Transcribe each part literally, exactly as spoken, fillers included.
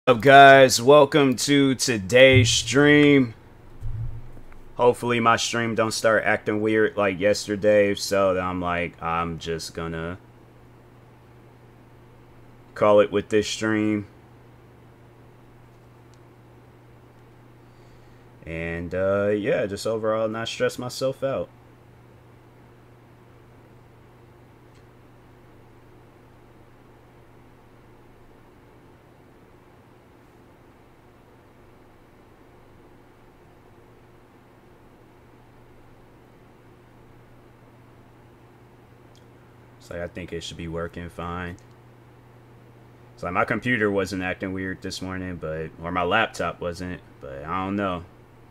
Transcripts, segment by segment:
Up guys, welcome to today's stream. Hopefully my stream don't start acting weird like yesterday, so I'm like I'm just gonna call it with this stream. And uh yeah, just overall not stress myself out. It's like I think it should be working fine. It's like my computer wasn't acting weird this morning, but or my laptop wasn't, but I don't know.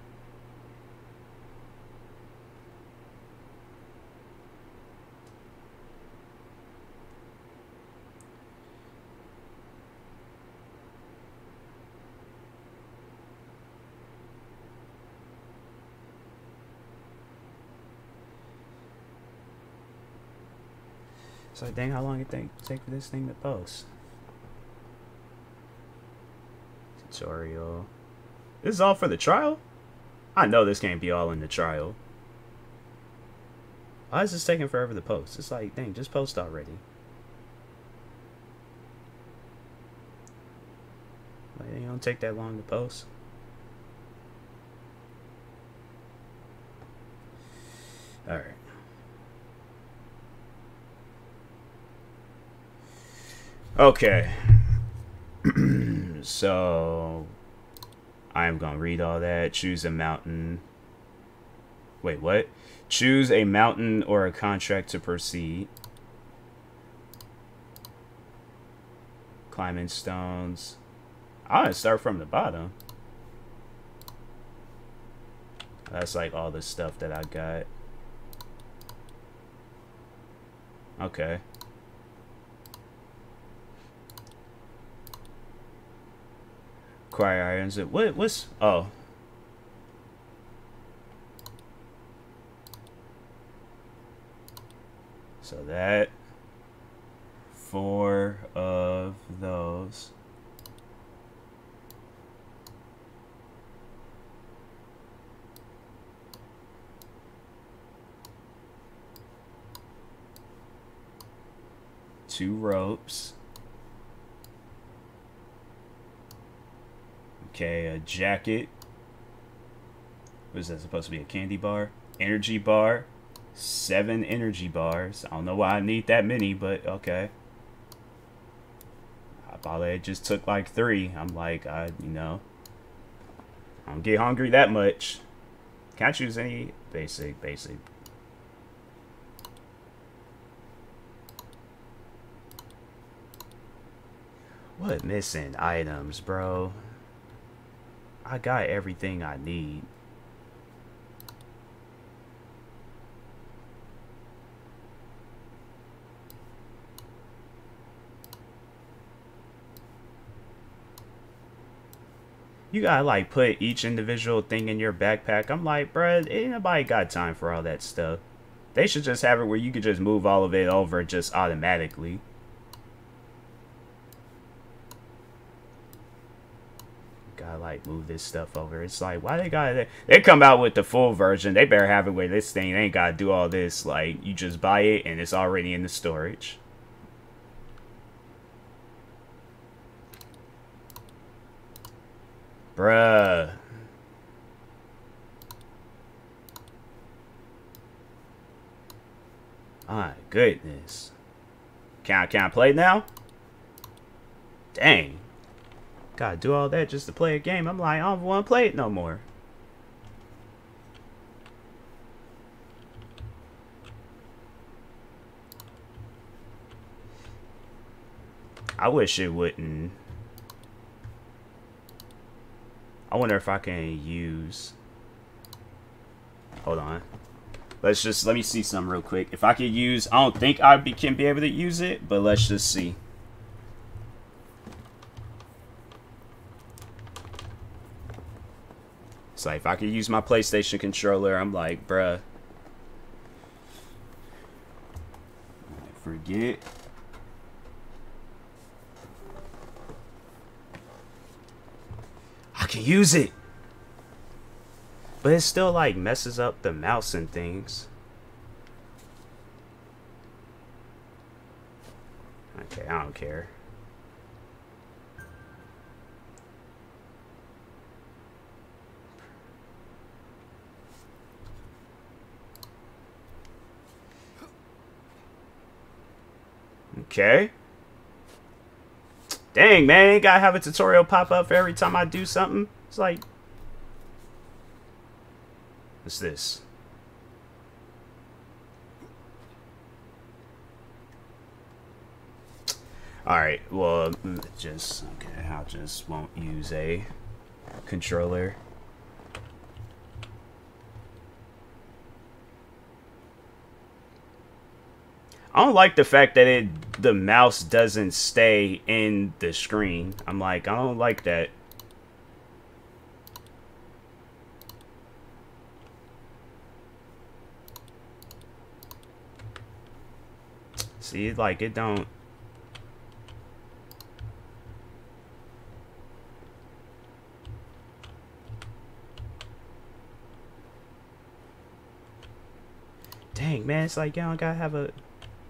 It's like, dang, how long it take take for this thing to post? Tutorial. This is all for the trial? I know this can't be all in the trial. Why is this taking forever to post? It's like, dang, just post already. Like, it don't take that long to post. Alright. Okay. So I'm gonna read all that. Choose a mountain. Wait, what? Choose a mountain or a contract to proceed. Climbing stones. I'm gonna start from the bottom. That's like all the stuff that I got. Okay. Acquire items. What? What's? Oh. So that. Four of those. Two ropes. Okay, a jacket. What is that supposed to be? A candy bar? Energy bar. Seven energy bars. I don't know why I need that many, but okay. I thought it just took like three. I'm like, I, you know, I don't get hungry that much. Can't choose any basic, basic. What missing items, bro? I got everything I need. You gotta like put each individual thing in your backpack. I'm like, bruh, ain't nobody got time for all that stuff. They should just have it where you could just move all of it over just automatically. Gotta like move this stuff over. It's like, why they gotta, they come out with the full version. They better have it where this thing ain't gotta do all this. Like, you just buy it and it's already in the storage. Bruh. My goodness. Can I, can I play now? Dang. Gotta do all that just to play a game. I'm like, I don't want to play it no more. I wish it wouldn't. I wonder if I can use... Hold on. Let's just, let me see something real quick. If I could use, I don't think I be, can be able to use it, but let's just see. It's like, if I could use my PlayStation controller, I'm like, bruh. Forget. can use it. But it still like messes up the mouse and things. Okay, I don't care. Okay. Dang, man, ain't gotta have a tutorial pop up for every time I do something. It's like, what's this? Alright, well, just, okay, I just won't use a controller. I don't like the fact that it the mouse doesn't stay in the screen. I'm like, I don't like that. See, like it don't. Dang, man, it's like, y'all gotta have a.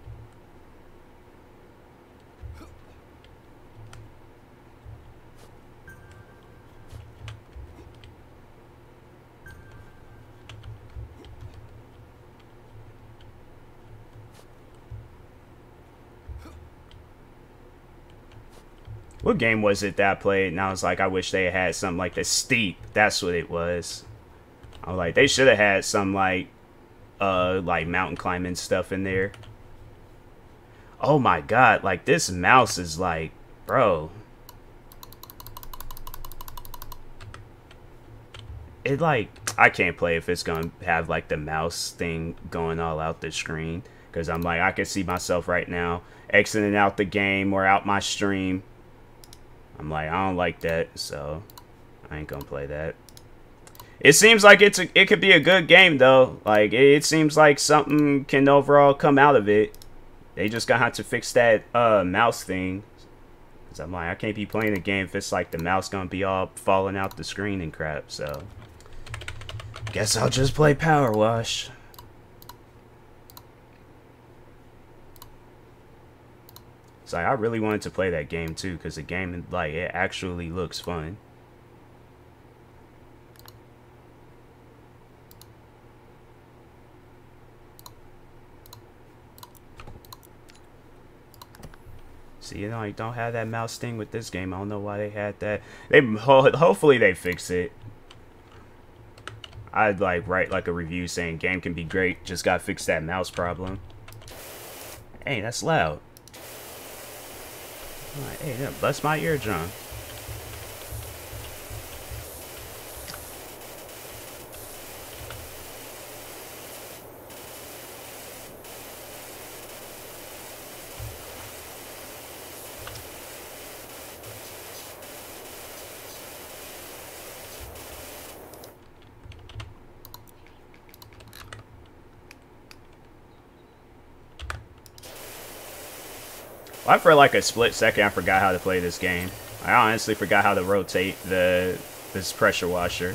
What game was it that I played? And I was like, I wish they had something like the Steep. That's what it was. I was like, they should have had some like, uh, like mountain climbing stuff in there. Oh my god, like this mouse is like, bro. It like, I can't play if it's gonna have like the mouse thing going all out the screen. Because I'm like, I can see myself right now exiting out the game or out my stream. I'm like, I don't like that, so I ain't gonna play that. It seems like it's a, it could be a good game though. Like it, it seems like something can overall come out of it. They just gonna have to fix that uh, mouse thing. Cause I'm like, I can't be playing a game if it's like the mouse gonna be all falling out the screen and crap. So guess I'll just play Power Wash. So I really wanted to play that game too, because the game, like, it actually looks fun. See, you know, you don't have that mouse thing with this game. I don't know why they had that. They ho hopefully they fix it. I'd like write like a review saying game can be great, just gotta fix that mouse problem. Hey, that's loud. Like, hey, that bust my eardrum. Well, for like a split second, I forgot how to play this game. I honestly forgot how to rotate the this pressure washer.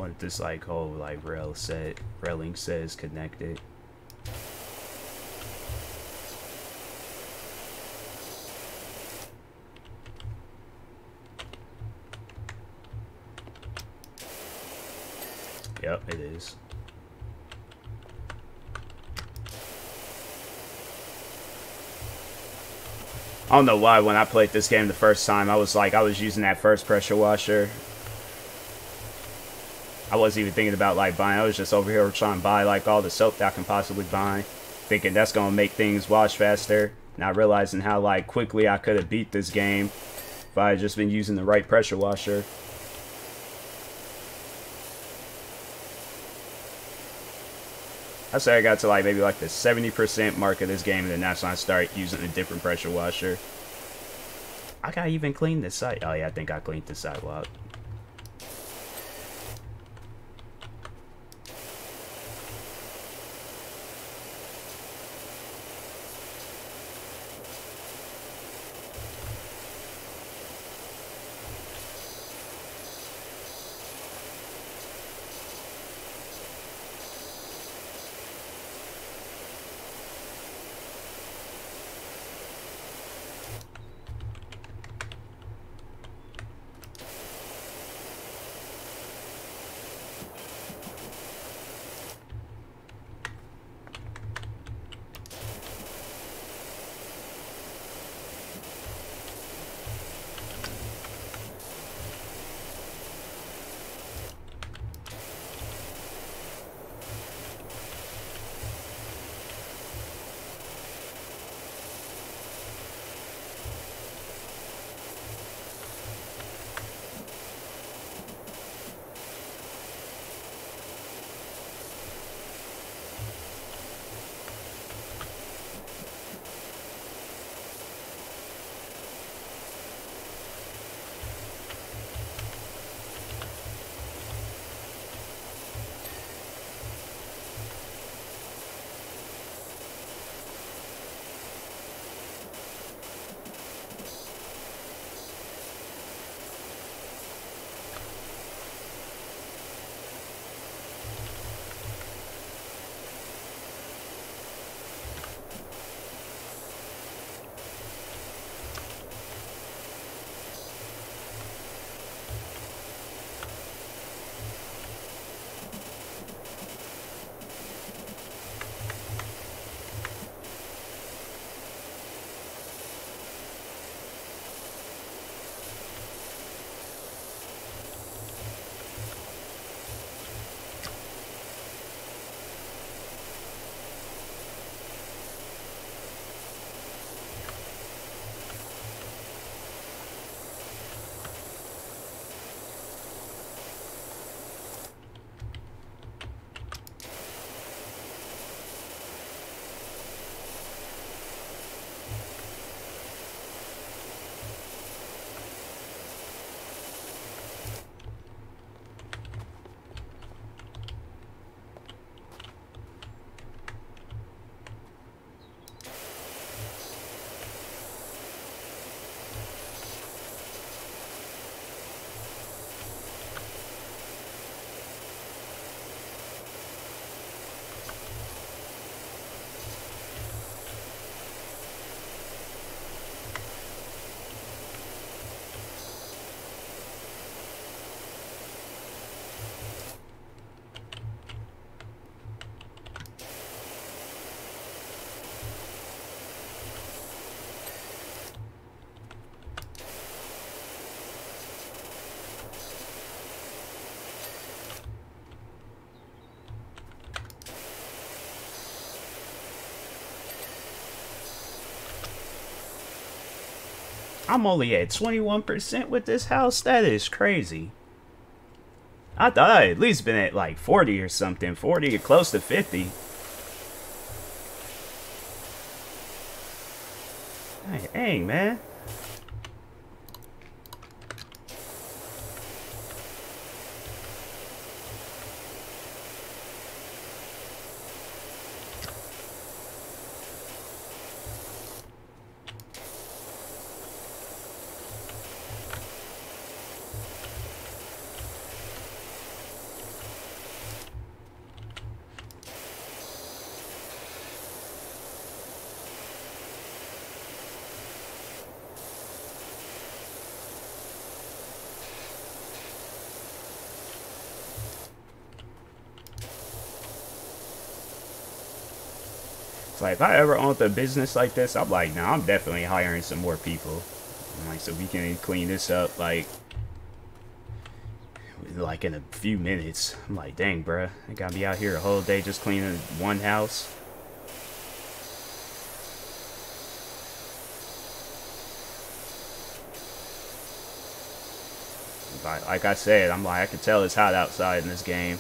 wonder if this like whole like rail set railing says connected. Yep, it is. I don't know why when I played this game the first time, I was like, I was using that first pressure washer. I wasn't even thinking about like buying. I was just over here trying to buy like all the soap that I can possibly buy, thinking that's gonna make things wash faster. Not realizing how like quickly I could have beat this game if I had just been using the right pressure washer. I say I got to like maybe like the seventy percent mark of this game, and then that's when I start using a different pressure washer. I gotta even clean this side. Oh yeah, I think I cleaned the sidewalk. I'm only at twenty-one percent with this house. That is crazy. I thought I'd at least been at like forty or something. forty or close to fifty. Hey, dang, man. It's like, if I ever owned a business like this, I'm like, nah, I'm definitely hiring some more people. I'm like, so we can clean this up, like, like in a few minutes. I'm like, dang, bruh, I gotta be out here a whole day just cleaning one house. Like, like I said, I'm like, I can tell it's hot outside in this game.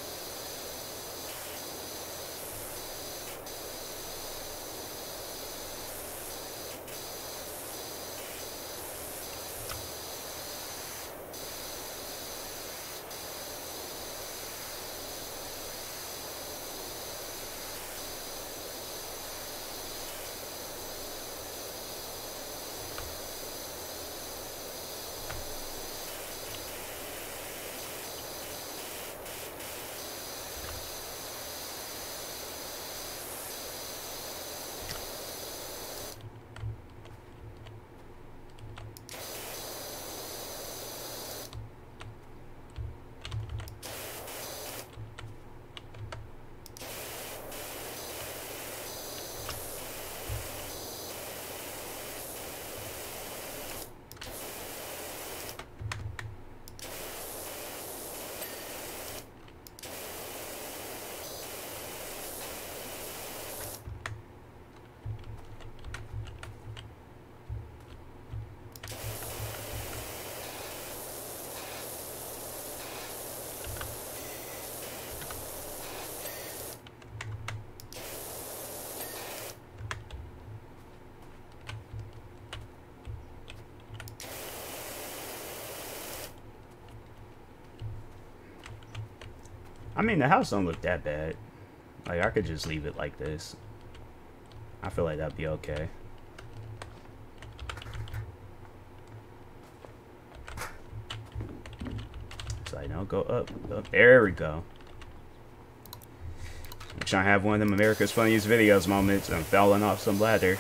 I mean, the house don't look that bad. Like, I could just leave it like this. I feel like that'd be okay. So I don't go up, up. There we go. I'm trying to have one of them America's Funniest Videos moments. I'm falling off some ladder.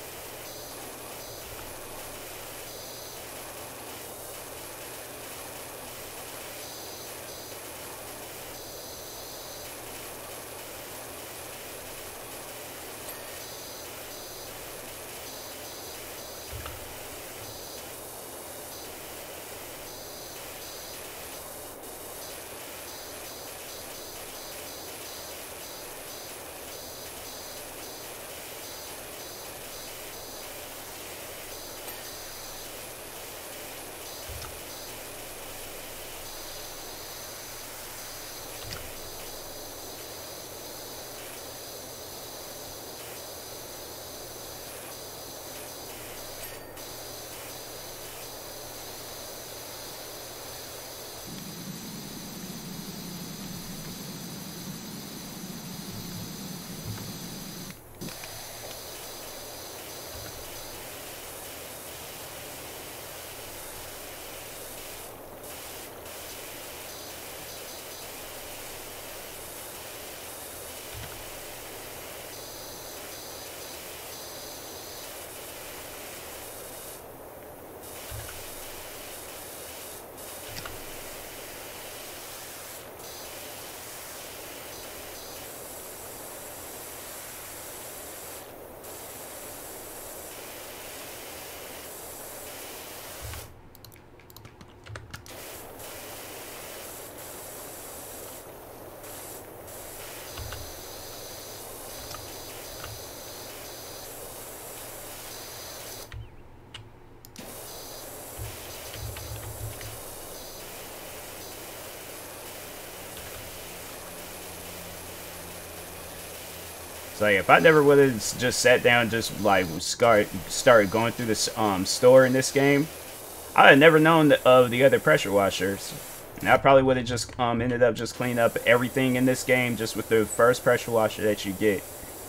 So like, if I never would have just sat down, just like start started going through this um store in this game, I had never known the, of the other pressure washers, and I probably would have just um ended up just cleaning up everything in this game just with the first pressure washer that you get.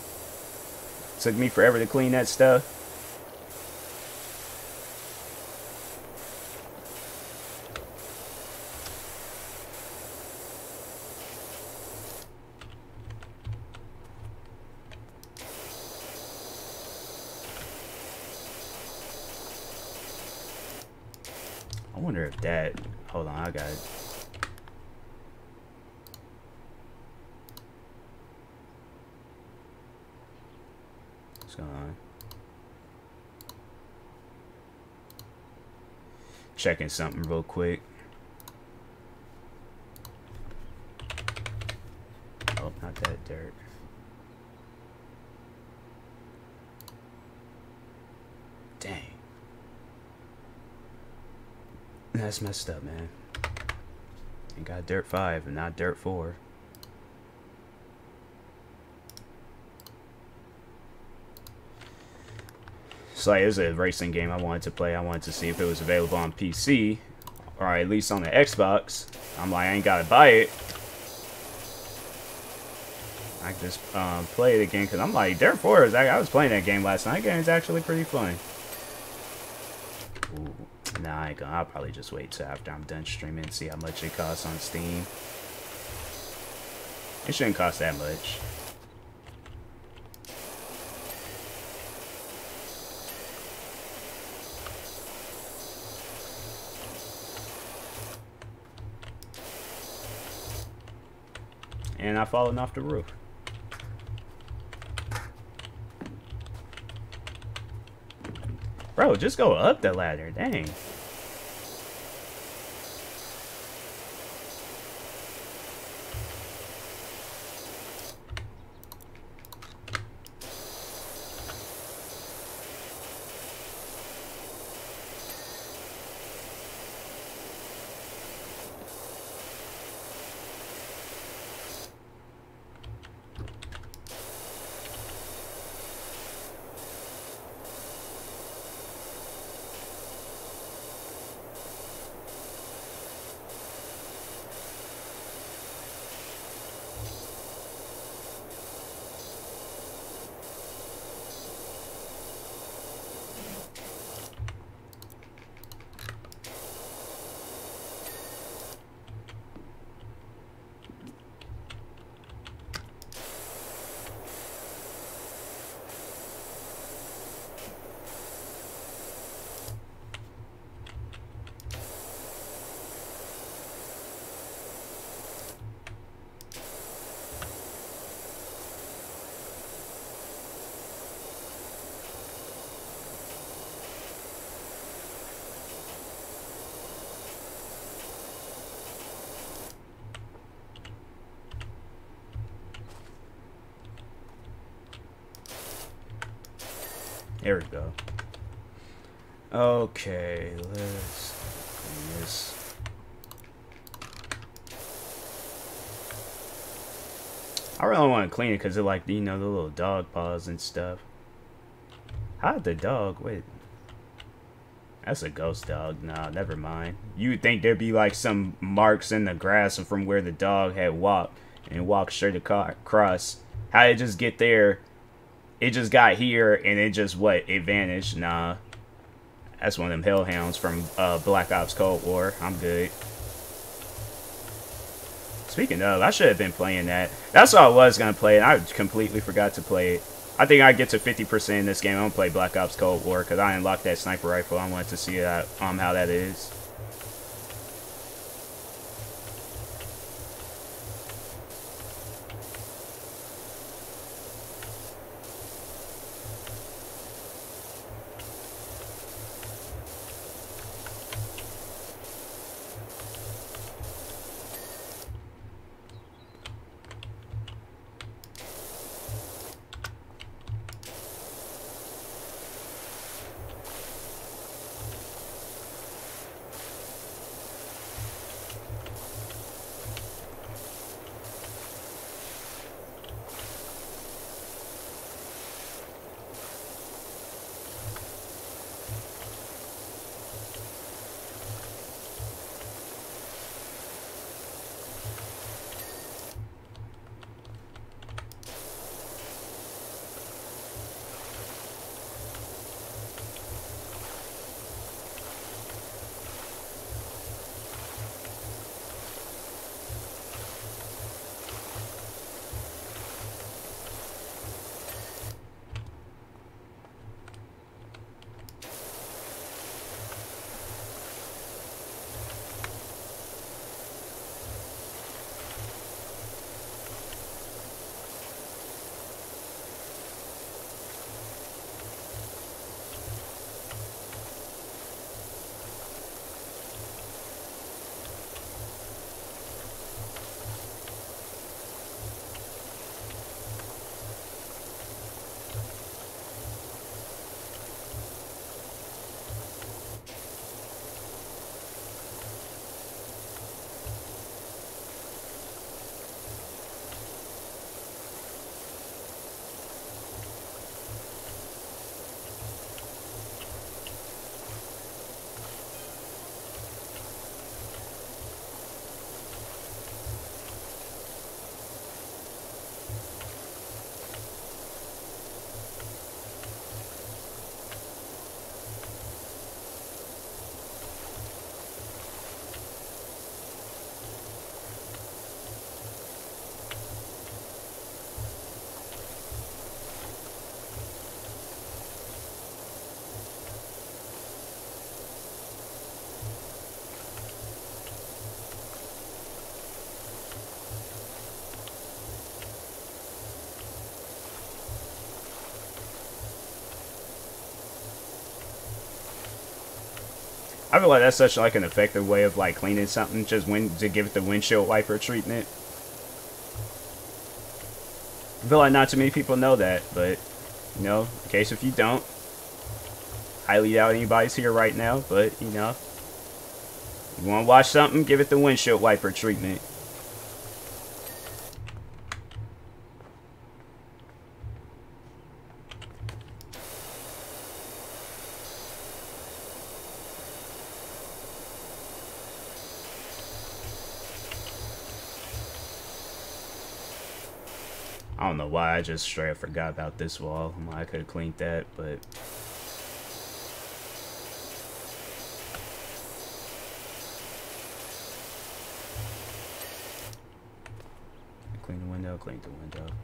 Took me forever to clean that stuff. I wonder if that... Hold on, I got it. What's going on? Checking something real quick. Oh, not that dirt. Dang. That's messed up, man. You got dirt five and not dirt four. So like, it was a racing game I wanted to play. I wanted to see if it was available on P C, or at least on the Xbox. I'm like, I ain't gotta buy it. I can just um, play it again, because I'm like, Dirt four, is, I was playing that game last night. That game's actually pretty fun. Ooh, nah, I ain't gonna, I'll probably just wait till after I'm done streaming and see how much it costs on Steam. It shouldn't cost that much. And I've fallen off the roof. Bro, just go up the ladder, dang. There we go. Okay, let's clean this. I really want to clean it because of, like, you know, the little dog paws and stuff. How did the dog? Wait. That's a ghost dog. Nah, never mind. You would think there'd be, like, some marks in the grass from where the dog had walked and walked straight across. How did it just get there? It just got here, and it just, what, it vanished. Nah. That's one of them hellhounds from uh, Black Ops Cold War. I'm good. Speaking of, I should have been playing that. That's what I was going to play, and I completely forgot to play it. I think I get to fifty percent in this game. I'm going to play Black Ops Cold War, because I unlocked that sniper rifle. I wanted to see that, um, how that is. I feel like that's such like an effective way of like cleaning something, just when to give it the windshield wiper treatment. I feel like not too many people know that, but you know, in case if you don't, highly doubt anybody's here right now, but you know, you want to wash something, give it the windshield wiper treatment. I don't know why I just straight up forgot about this wall. I could have cleaned that, but clean the window, clean the window.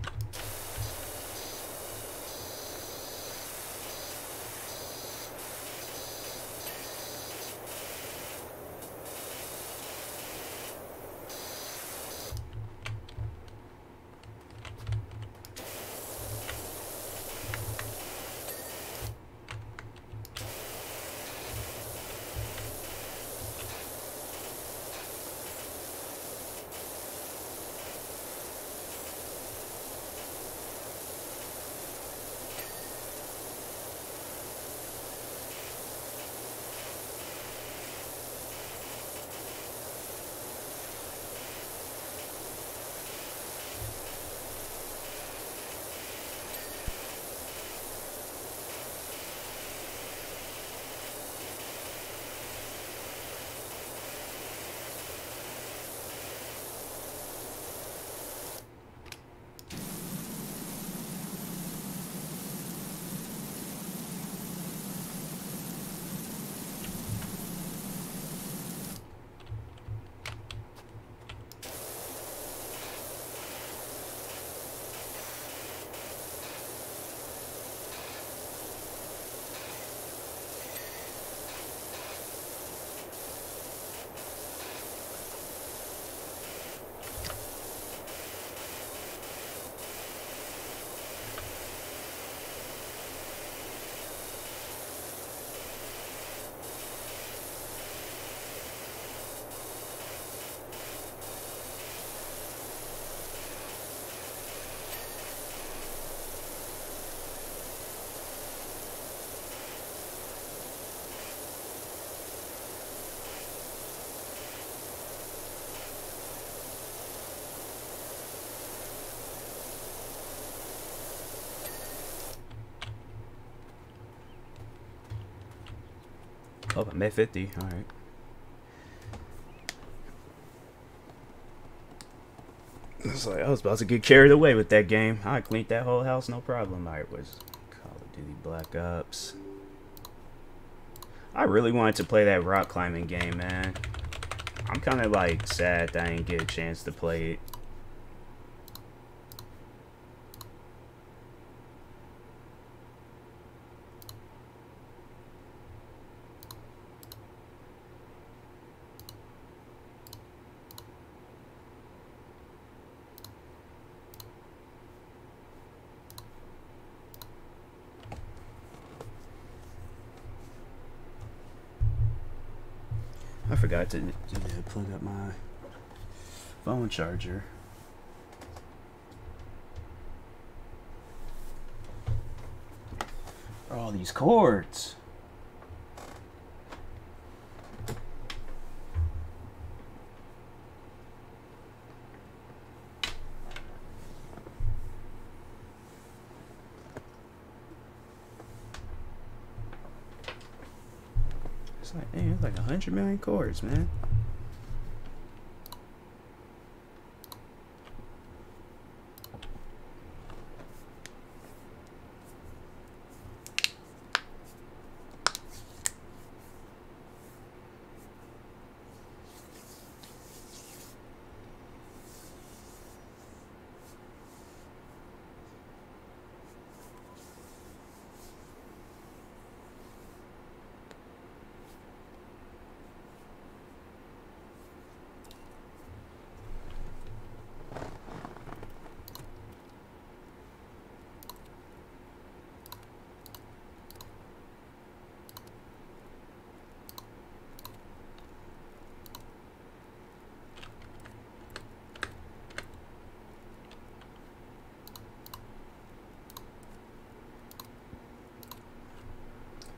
Oh, I'm at fifty. All right. It's like I was about to get carried away with that game. I cleaned that whole house, no problem. All right, was Call of Duty Black Ops. I really wanted to play that rock climbing game, man. I'm kind of like sad that I didn't get a chance to play it. I forgot to, to plug up my phone charger. All these cords. It's like, damn, it's like a hundred million cords, man.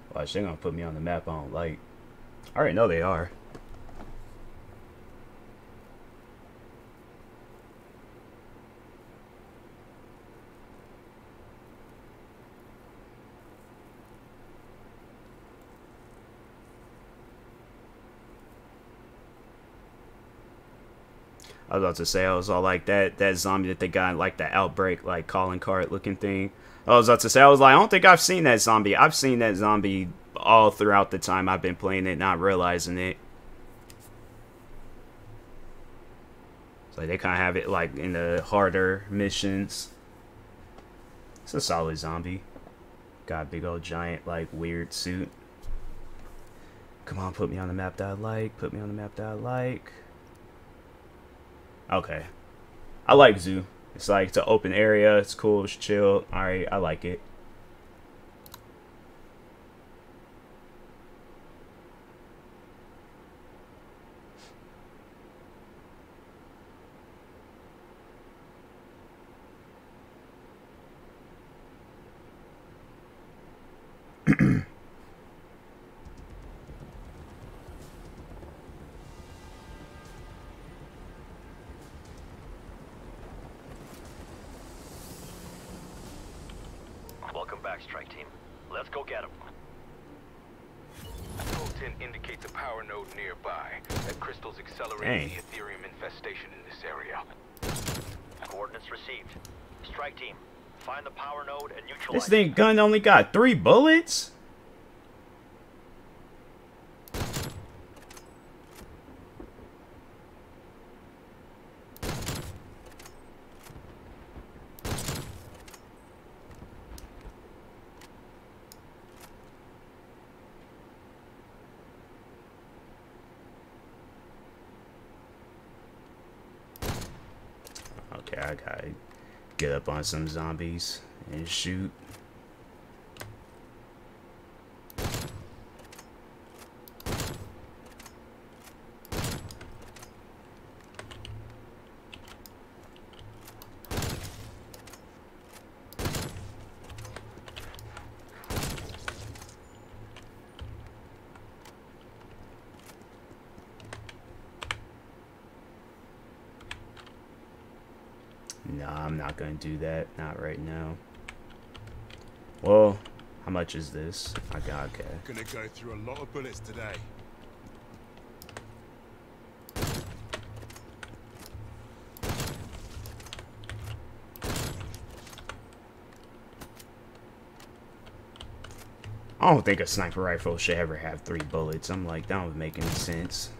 Watch, they're gonna put me on the map I don't like. I already know they are. I was about to say, I was all like that that zombie that they got in like the Outbreak, like calling card looking thing. I was about to say, I was like, I don't think I've seen that zombie. I've seen that zombie all throughout the time I've been playing it, not realizing it. It's like they kind of have it like in the harder missions. It's a solid zombie. Got a big old giant like weird suit. Come on, put me on the map that I like. Put me on the map that I like. Okay. I like Zoo. It's like it's an open area. It's cool. It's chill. Alright, I like it. Welcome back, Strike Team. Let's go get him. Code ten indicates a power node nearby. That crystal's accelerating the Ethereum infestation in this area. Coordinates received. Strike Team, find the power node and neutralize. This thing gun only got three bullets? Okay, I gotta get up on some zombies and shoot. No, I'm not gonna do that. Not right now. Well, how much is this? I got okay. Gonna go through a lot of bullets today. I don't think a sniper rifle should ever have three bullets. I'm like, that don't make any sense.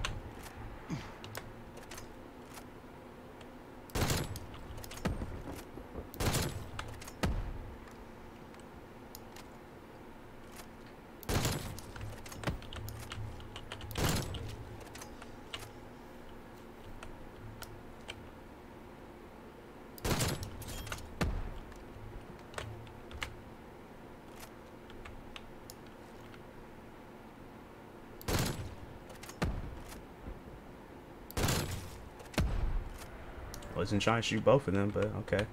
Wasn't trying to shoot both of them, but okay.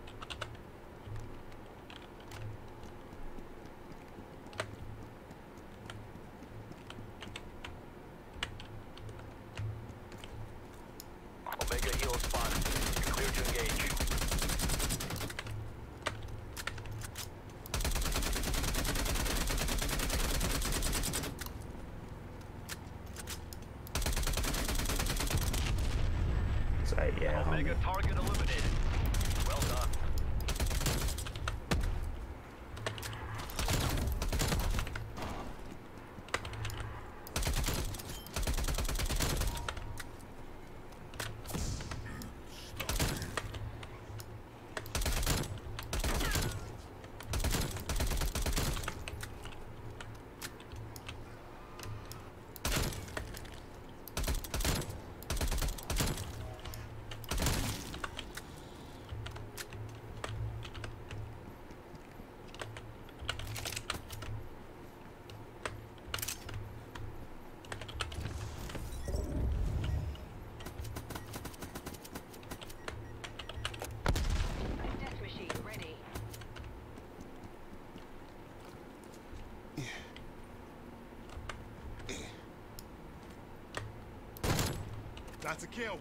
Omega Helo spotted. Clear to engage. So yeah, Omega homie. target eliminated. Well done. That's a kill.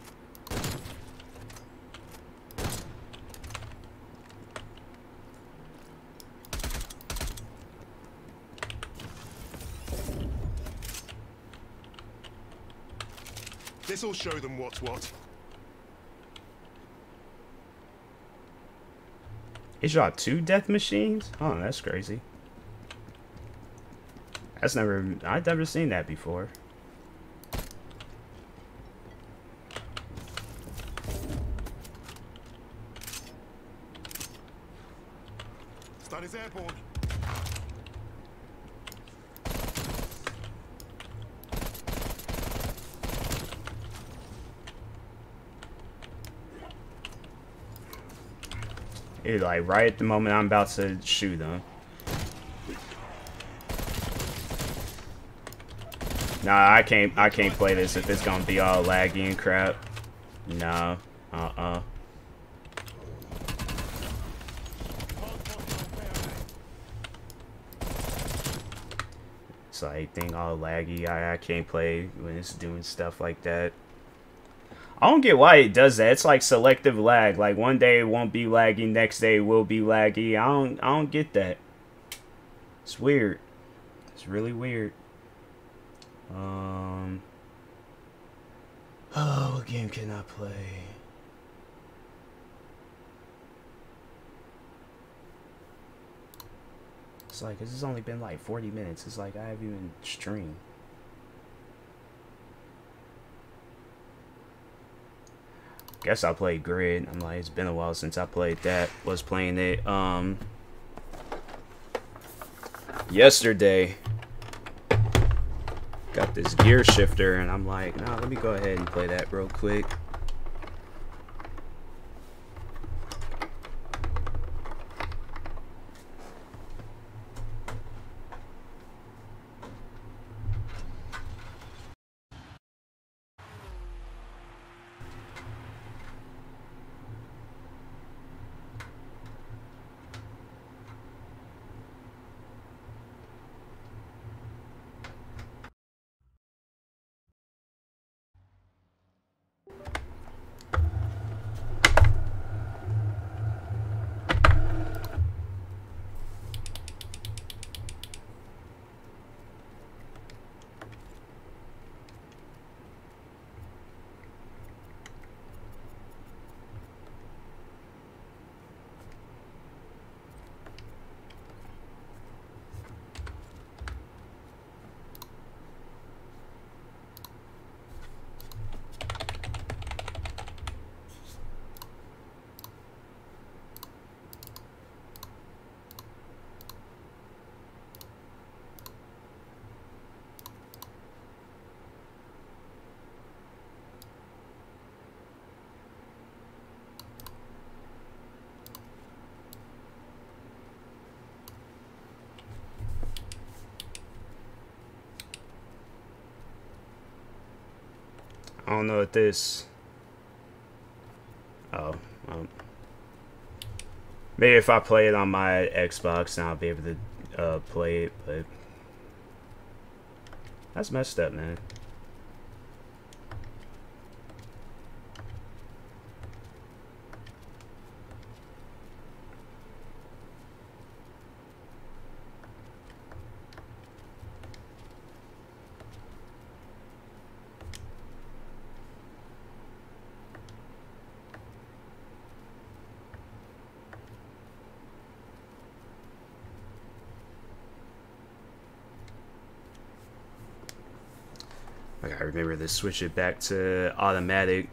This'll show them what's what. It dropped two death machines? Oh, that's crazy. That's never, I've never seen that before. Stun is airborne. It, like right at the moment I'm about to shoot them. Nah, I can't. I can't play this if it's gonna be all laggy and crap. No. Uh-uh. It's like thing all laggy. I I can't play when it's doing stuff like that. I don't get why it does that. It's like selective lag. Like one day it won't be laggy, next day it will be laggy. I don't I don't get that. It's weird. It's really weird. Um Oh, what game can I play? It's like this has only been like forty minutes. It's like I haven't even streamed. Guess I played Grid. I'm like, it's been a while since I played that. Was playing it um yesterday. Got this gear shifter and I'm like, nah, let me go ahead and play that real quick. I don't know what this. Oh, um, maybe if I play it on my Xbox, then I'll be able to uh, play it. But that's messed up, man. I gotta remember to switch it back to automatic.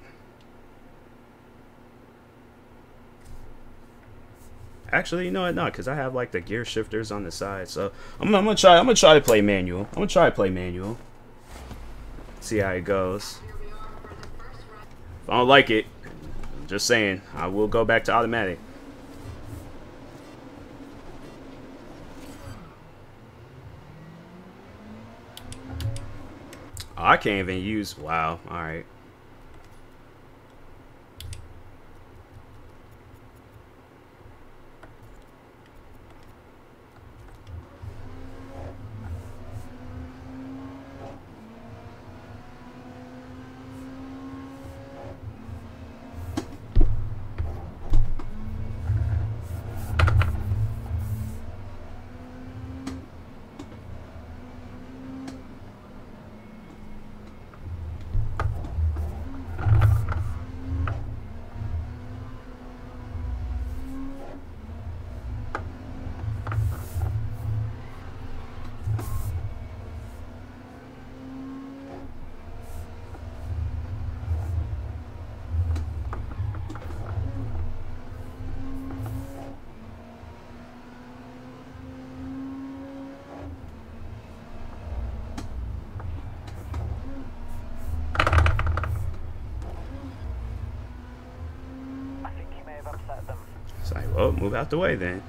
Actually, you know what? Not because I have like the gear shifters on the side. So I'm, I'm gonna try. I'm gonna try to play manual. I'm gonna try to play manual. See how it goes. If I don't like it, just saying, I will go back to automatic. Oh, I can't even use. Wow. All right. move out the way then.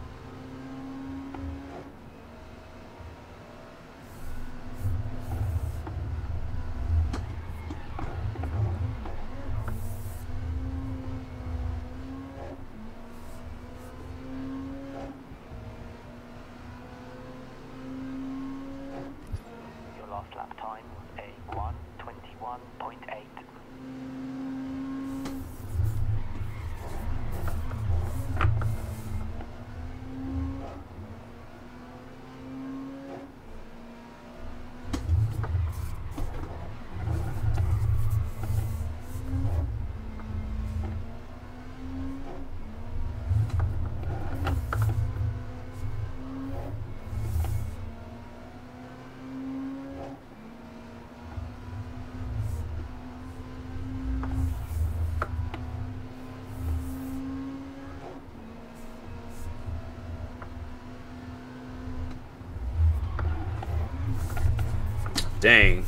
Your last lap time was a one twenty-one point eight. Dang.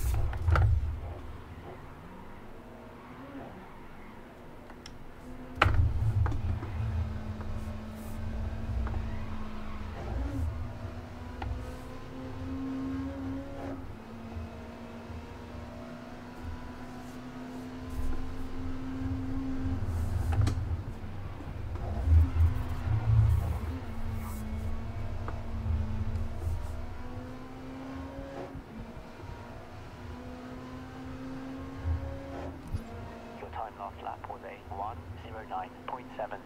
Last lap was a one oh nine point seven.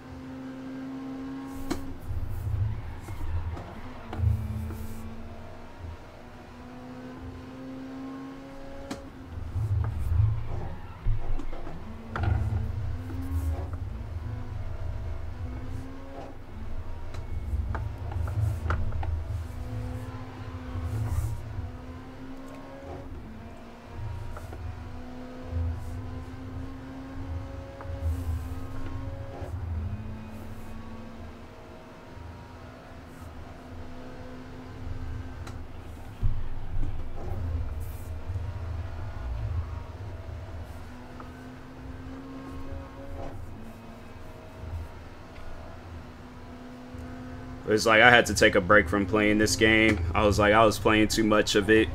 It's like I had to take a break from playing this game. I was like, I was playing too much of it.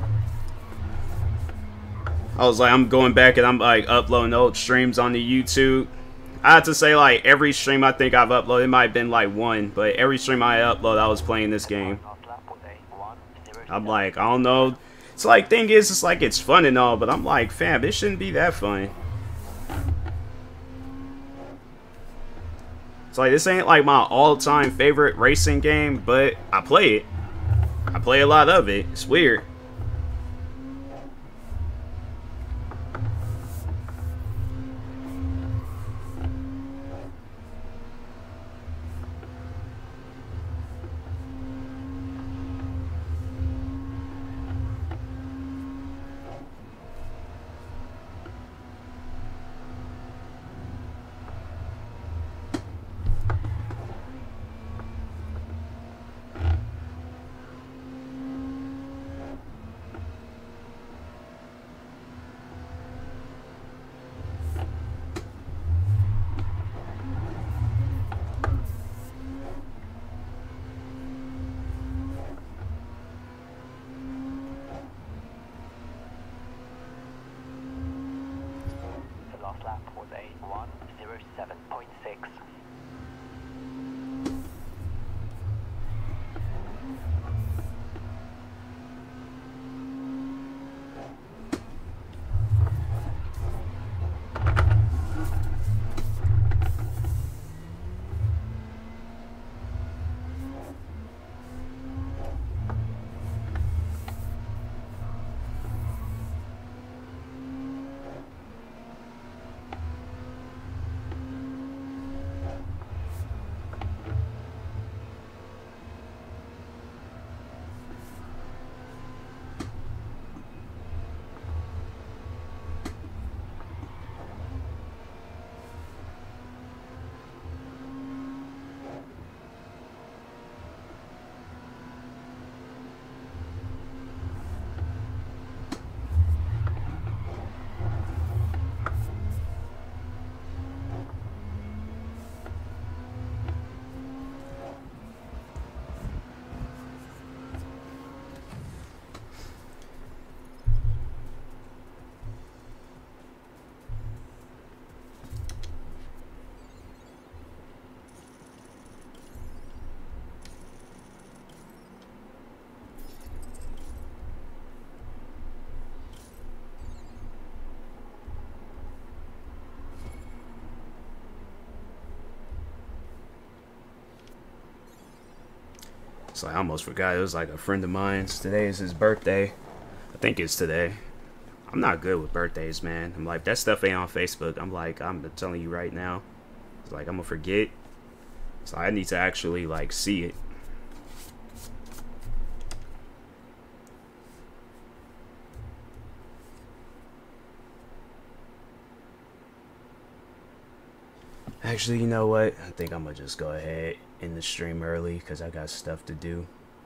I was like, I'm going back and I'm like uploading old streams on the YouTube. I have to say, like, every stream I think I've uploaded, it might have been like one, but every stream I upload, I was playing this game. I'm like, I don't know. It's like, thing is, it's like, it's fun and all, but I'm like, fam, it shouldn't be that fun. It's like, this ain't like my all-time favorite racing game, but I play it. I play a lot of it. It's weird. Last lap was a one oh seven point six. So I almost forgot. It was like a friend of mine's. Today is his birthday. I think it's today. I'm not good with birthdays, man. I'm like, that stuff ain't on Facebook. I'm like, I'm telling you right now. It's like, I'm gonna forget. So I need to actually, like, see it. Actually, you know what? I think I'm gonna just go ahead in the stream early because I got stuff to do.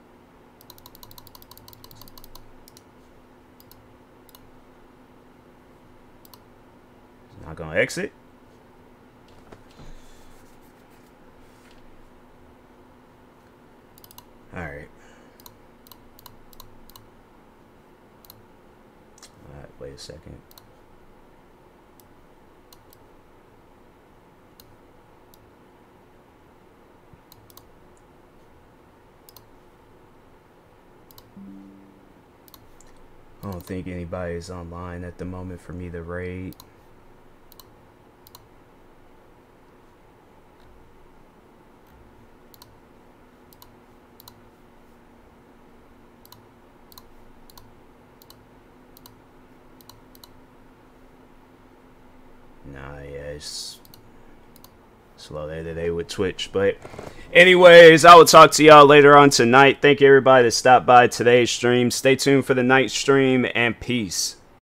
Not gonna exit. All right. All right. Wait a second. I don't think anybody's online at the moment for me to raid. Nah, yeah, it's slow day today with Twitch. But anyways, I will talk to y'all later on tonight. Thank you everybody that stopped by today's stream. Stay tuned for the night stream, and peace.